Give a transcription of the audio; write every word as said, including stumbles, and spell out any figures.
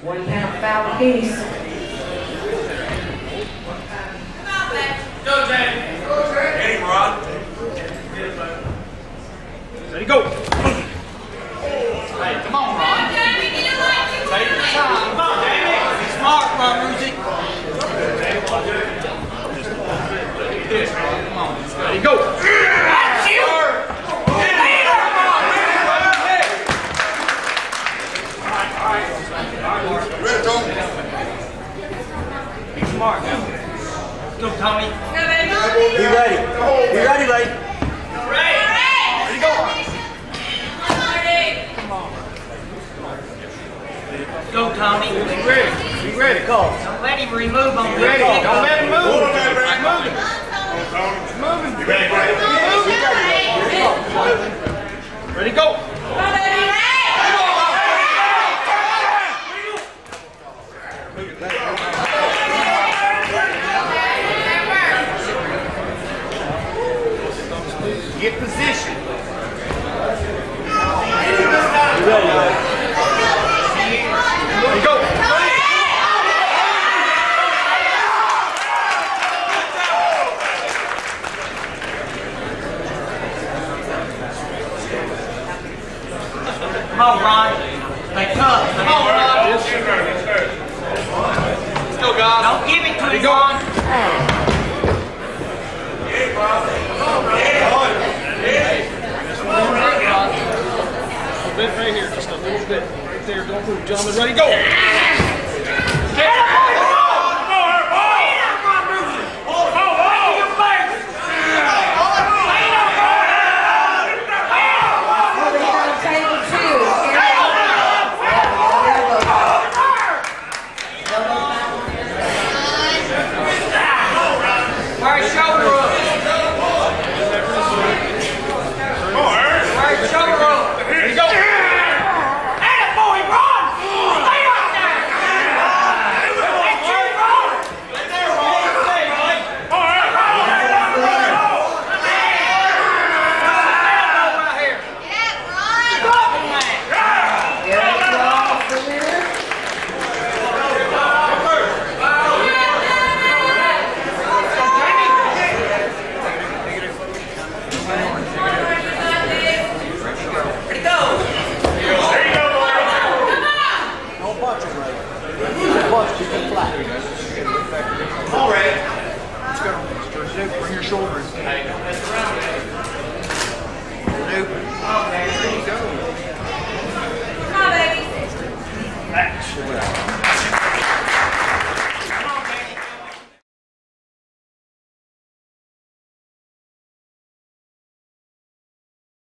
One count foul apiece. Go, Jamie. Get him, Rod. Ready, go. Hey, come on, Rod. Take your time. Come on, Jamie. Be smart, my music. This, Rod. Come on. Ready, go. That's you. Ready, Tom? Be smart now. Go, Tommy. Be ready. Be ready, Lane. Ready. Ready, go. Come on. Go, Tommy. Be ready. Be ready. Call. Don't let him remove on the ready. Don't let him move. Hold on, baby. He's moving. He's moving. You ready, Brad? Ready, go. Get position. You ready, Lane? Ready, go. Come on, Ron. Stay tough. Come on, Ron. Let's go, guys. Don't give it to him, Ron. Bit right here, just a little bit right there. Don't move, gentlemen. Ready, go!